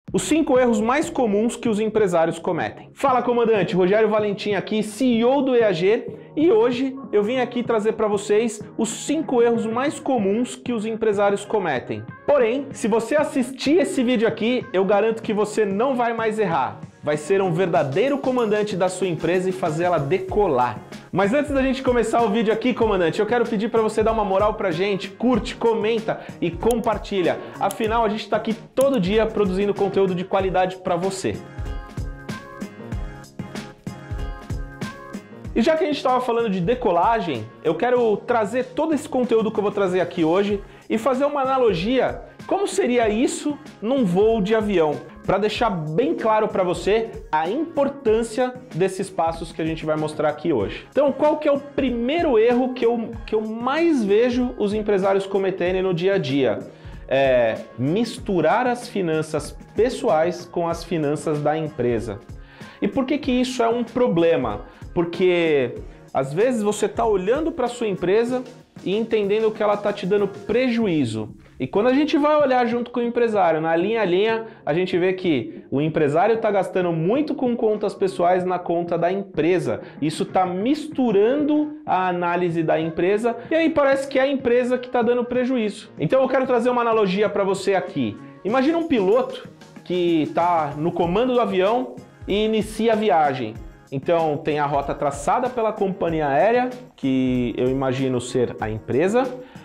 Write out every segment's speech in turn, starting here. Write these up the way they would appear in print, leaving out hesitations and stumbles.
Os 5 erros mais comuns que os empresários cometem. Fala, comandante, Rogério Valentim aqui, CEO do EAG, e hoje eu vim aqui trazer para vocês os 5 erros mais comuns que os empresários cometem. Porém, se você assistir esse vídeo aqui, eu garanto que você não vai mais errar. Vai ser um verdadeiro comandante da sua empresa e fazer ela decolar. Mas antes da gente começar o vídeo aqui, comandante, eu quero pedir para você dar uma moral pra gente, curte, comenta e compartilha. Afinal, a gente está aqui todo dia produzindo conteúdo de qualidade para você. E já que a gente estava falando de decolagem, eu quero trazer todo esse conteúdo que eu vou trazer aqui hoje e fazer uma analogia, como seria isso num voo de avião, para deixar bem claro para você a importância desses passos que a gente vai mostrar aqui hoje. Então, qual que é o primeiro erro que eu mais vejo os empresários cometerem no dia a dia? É misturar as finanças pessoais com as finanças da empresa. E por que que isso é um problema? Porque às vezes você está olhando para a sua empresa e entendendo que ela está te dando prejuízo. E quando a gente vai olhar junto com o empresário, na linha a linha, a gente vê que o empresário está gastando muito com contas pessoais na conta da empresa. Isso está misturando a análise da empresa e aí parece que é a empresa que está dando prejuízo. Então eu quero trazer uma analogia para você aqui. Imagina um piloto que está no comando do avião e inicia a viagem. Então tem a rota traçada pela companhia aérea, que eu imagino ser a empresa,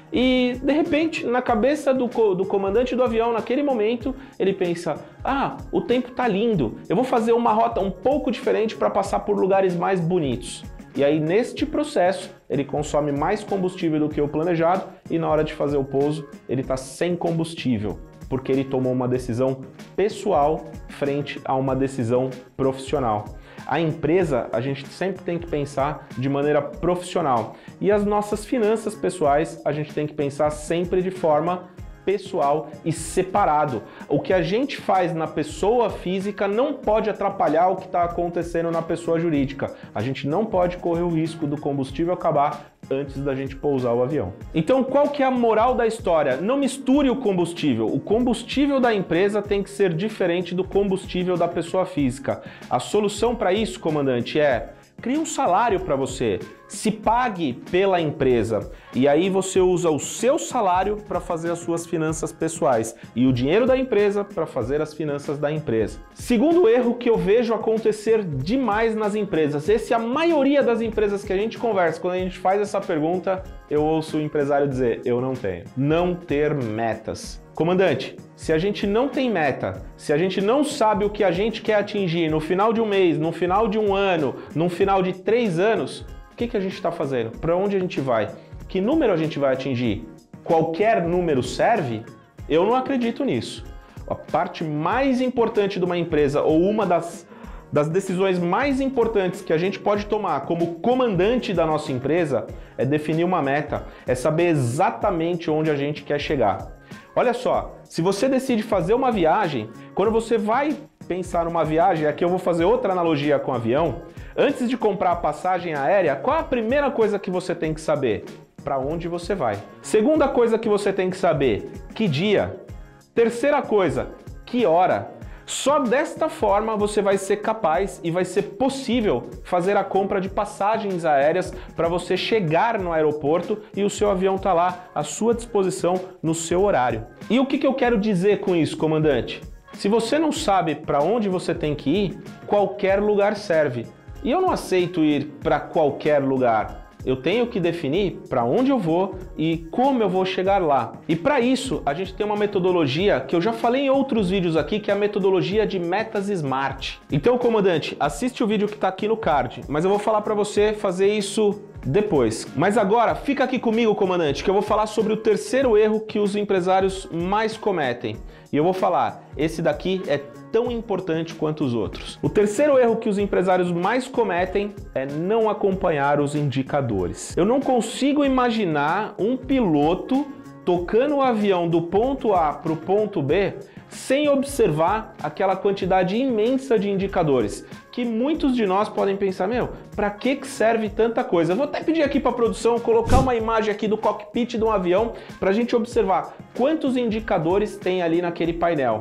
e de repente na cabeça do comandante do avião, naquele momento, ele pensa: ah, o tempo tá lindo, eu vou fazer uma rota um pouco diferente para passar por lugares mais bonitos. E aí neste processo ele consome mais combustível do que o planejado e na hora de fazer o pouso ele está sem combustível, porque ele tomou uma decisão pessoal frente a uma decisão profissional. A empresa, a gente sempre tem que pensar de maneira profissional. E as nossas finanças pessoais, a gente tem que pensar sempre de forma pessoal e separado. O que a gente faz na pessoa física não pode atrapalhar o que está acontecendo na pessoa jurídica. A gente não pode correr o risco do combustível acabar antes da gente pousar o avião. Então, qual que é a moral da história? Não misture o combustível. O combustível da empresa tem que ser diferente do combustível da pessoa física. A solução para isso, comandante, é: crie um salário para você, se pague pela empresa e aí você usa o seu salário para fazer as suas finanças pessoais e o dinheiro da empresa para fazer as finanças da empresa. Segundo erro que eu vejo acontecer demais nas empresas, esse é a maioria das empresas que a gente conversa, quando a gente faz essa pergunta, eu ouço o empresário dizer: eu não tenho. Não ter metas. Comandante, se a gente não tem meta, se a gente não sabe o que a gente quer atingir no final de um mês, no final de um ano, no final de 3 anos, o que a gente está fazendo? Para onde a gente vai? Que número a gente vai atingir? Qualquer número serve? Eu não acredito nisso. A parte mais importante de uma empresa, ou uma das decisões mais importantes que a gente pode tomar como comandante da nossa empresa, é definir uma meta, é saber exatamente onde a gente quer chegar. Olha só, se você decide fazer uma viagem, quando você vai pensar numa viagem, aqui eu vou fazer outra analogia com o avião, antes de comprar a passagem aérea, qual a primeira coisa que você tem que saber? Para onde você vai. Segunda coisa que você tem que saber: que dia. Terceira coisa: que hora. Só desta forma você vai ser capaz e vai ser possível fazer a compra de passagens aéreas para você chegar no aeroporto e o seu avião está lá à sua disposição no seu horário. E o que eu quero dizer com isso, comandante? Se você não sabe para onde você tem que ir, qualquer lugar serve. E eu não aceito ir para qualquer lugar. Eu tenho que definir para onde eu vou e como eu vou chegar lá. E para isso, a gente tem uma metodologia que eu já falei em outros vídeos aqui, que é a metodologia de metas SMART. Então, comandante, assiste o vídeo que está aqui no card, mas eu vou falar para você fazer isso depois. Mas agora, fica aqui comigo, comandante, que eu vou falar sobre o terceiro erro que os empresários mais cometem. E eu vou falar, esse daqui é tão importante quanto os outros. O terceiro erro que os empresários mais cometem é não acompanhar os indicadores. Eu não consigo imaginar um piloto tocando o avião do ponto A para o ponto B sem observar aquela quantidade imensa de indicadores, que muitos de nós podem pensar: meu, para que serve tanta coisa? Eu vou até pedir aqui para a produção colocar uma imagem aqui do cockpit de um avião para a gente observar quantos indicadores tem ali naquele painel.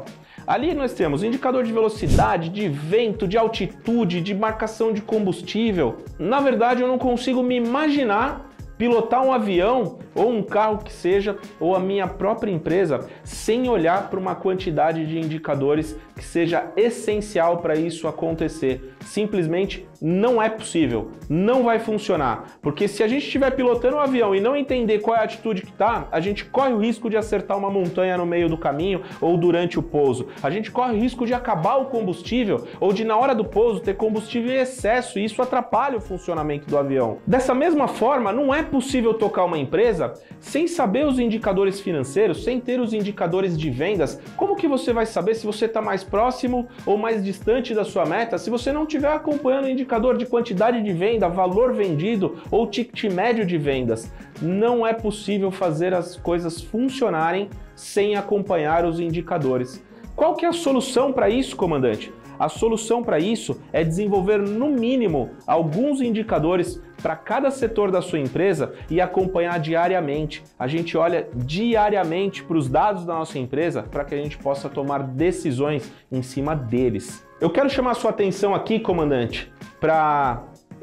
Ali nós temos indicador de velocidade, de vento, de altitude, de marcação de combustível. Na verdade, eu não consigo me imaginar pilotar um avião ou um carro que seja, ou a minha própria empresa, sem olhar para uma quantidade de indicadores que seja essencial para isso acontecer. Simplesmente não é possível, não vai funcionar, porque se a gente estiver pilotando um avião e não entender qual é a atitude que está, a gente corre o risco de acertar uma montanha no meio do caminho ou durante o pouso. A gente corre o risco de acabar o combustível ou de na hora do pouso ter combustível em excesso e isso atrapalha o funcionamento do avião. Dessa mesma forma, não é possível tocar uma empresa sem saber os indicadores financeiros, sem ter os indicadores de vendas. Como que você vai saber se você está mais próximo ou mais distante da sua meta se você não estiver acompanhando o indicador de quantidade de venda, valor vendido ou ticket médio de vendas? Não é possível fazer as coisas funcionarem sem acompanhar os indicadores. Qual que é a solução para isso, comandante? A solução para isso é desenvolver no mínimo alguns indicadores para cada setor da sua empresa e acompanhar diariamente. A gente olha diariamente para os dados da nossa empresa para que a gente possa tomar decisões em cima deles. Eu quero chamar a sua atenção aqui, comandante, para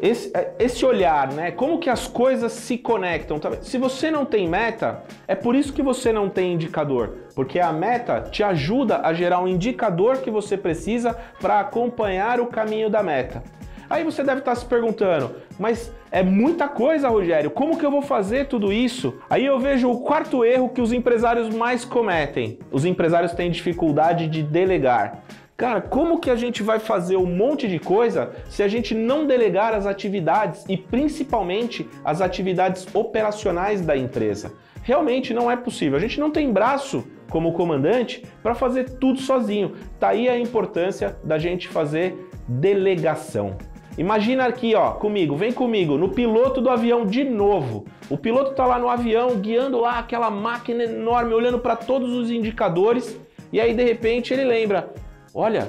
esse olhar, né? Como que as coisas se conectam. Se você não tem meta, é por isso que você não tem indicador, porque a meta te ajuda a gerar um indicador que você precisa para acompanhar o caminho da meta. Aí você deve estar se perguntando, mas é muita coisa, Rogério, como que eu vou fazer tudo isso? Aí eu vejo o quarto erro que os empresários mais cometem. Os empresários têm dificuldade de delegar. Cara, como que a gente vai fazer um monte de coisa se a gente não delegar as atividades e principalmente as atividades operacionais da empresa? Realmente não é possível. A gente não tem braço como comandante para fazer tudo sozinho. Tá aí a importância da gente fazer delegação. Imagina aqui, ó, comigo, vem comigo, no piloto do avião de novo. O piloto tá lá no avião, guiando lá aquela máquina enorme, olhando para todos os indicadores, e aí de repente ele lembra: olha,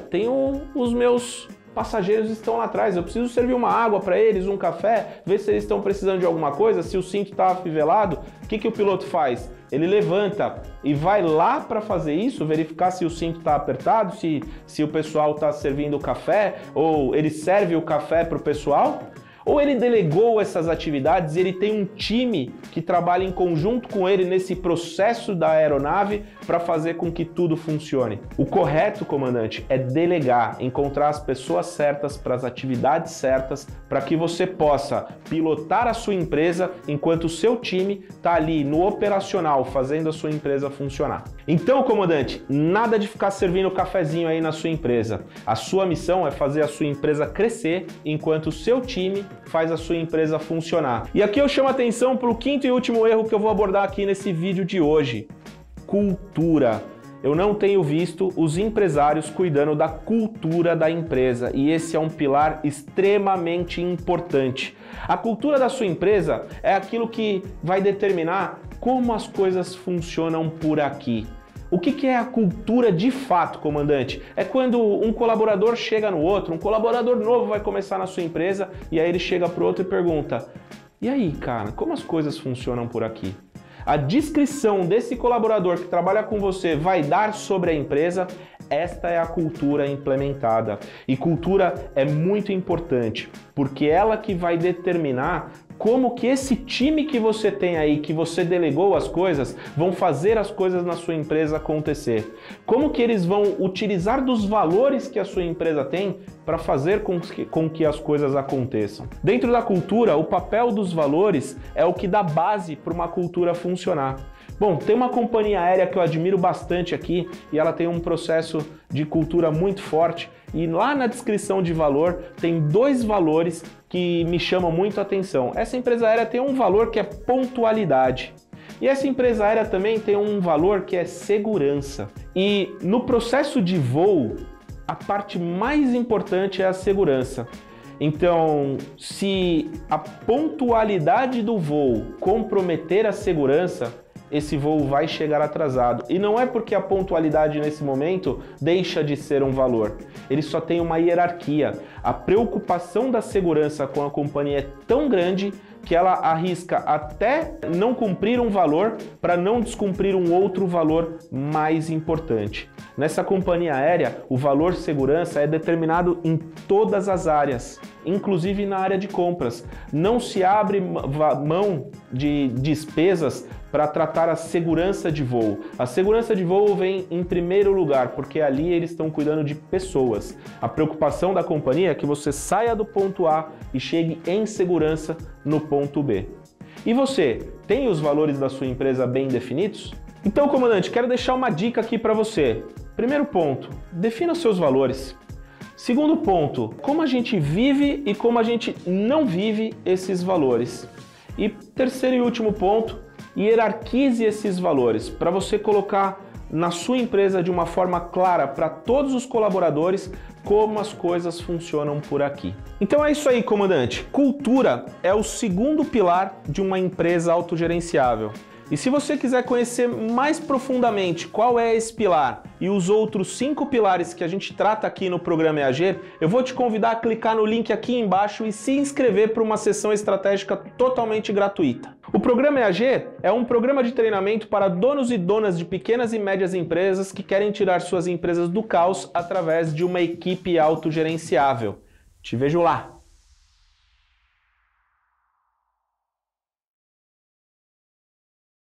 os meus passageiros estão lá atrás, eu preciso servir uma água para eles, um café, ver se eles estão precisando de alguma coisa, se o cinto está afivelado. O que o piloto faz? Ele levanta e vai lá para fazer isso, verificar se o cinto está apertado, se o pessoal está servindo o café, ou ele serve o café para o pessoal. Ou ele delegou essas atividades e ele tem um time que trabalha em conjunto com ele nesse processo da aeronave para fazer com que tudo funcione. O correto, comandante, é delegar, encontrar as pessoas certas para as atividades certas, para que você possa pilotar a sua empresa enquanto o seu time está ali no operacional fazendo a sua empresa funcionar. Então, comandante, nada de ficar servindo cafezinho aí na sua empresa. A sua missão é fazer a sua empresa crescer enquanto o seu time faz a sua empresa funcionar. E aqui eu chamo a atenção para o quinto e último erro que eu vou abordar aqui nesse vídeo de hoje: cultura. Eu não tenho visto os empresários cuidando da cultura da empresa e esse é um pilar extremamente importante. A cultura da sua empresa é aquilo que vai determinar como as coisas funcionam por aqui. O que é a cultura de fato, comandante? É quando um colaborador chega no outro, um colaborador novo vai começar na sua empresa e aí ele chega para o outro e pergunta: e aí, cara, como as coisas funcionam por aqui? A descrição desse colaborador que trabalha com você vai dar sobre a empresa. Esta é a cultura implementada. E cultura é muito importante, porque ela que vai determinar como que esse time que você tem aí, que você delegou as coisas, vão fazer as coisas na sua empresa acontecer. Como que eles vão utilizar dos valores que a sua empresa tem para fazer com que as coisas aconteçam. Dentro da cultura, o papel dos valores é o que dá base para uma cultura funcionar. Bom, tem uma companhia aérea que eu admiro bastante aqui e ela tem um processo de cultura muito forte e lá na descrição de valor tem 2 valores que me chamam muito a atenção. Essa empresa aérea tem um valor que é pontualidade e essa empresa aérea também tem um valor que é segurança. E no processo de voo, a parte mais importante é a segurança. Então, se a pontualidade do voo comprometer a segurança, esse voo vai chegar atrasado. E não é porque a pontualidade nesse momento deixa de ser um valor. Ele só tem uma hierarquia. A preocupação da segurança com a companhia é tão grande que ela arrisca até não cumprir um valor para não descumprir um outro valor mais importante. Nessa companhia aérea, o valor segurança é determinado em todas as áreas, inclusive na área de compras. Não se abre mão de despesas para tratar a segurança de voo. A segurança de voo vem em primeiro lugar, porque ali eles estão cuidando de pessoas. A preocupação da companhia é que você saia do ponto A e chegue em segurança no ponto B. E você, tem os valores da sua empresa bem definidos? Então, comandante, quero deixar uma dica aqui para você. Primeiro ponto, defina os seus valores. Segundo ponto, como a gente vive e como a gente não vive esses valores. E terceiro e último ponto, hierarquize esses valores para você colocar na sua empresa de uma forma clara para todos os colaboradores como as coisas funcionam por aqui. Então é isso aí, comandante. Cultura é o segundo pilar de uma empresa autogerenciável. E se você quiser conhecer mais profundamente qual é esse pilar e os outros 5 pilares que a gente trata aqui no programa EAG, eu vou te convidar a clicar no link aqui embaixo e se inscrever para uma sessão estratégica totalmente gratuita. O programa EAG é um programa de treinamento para donos e donas de pequenas e médias empresas que querem tirar suas empresas do caos através de uma equipe autogerenciável. Te vejo lá!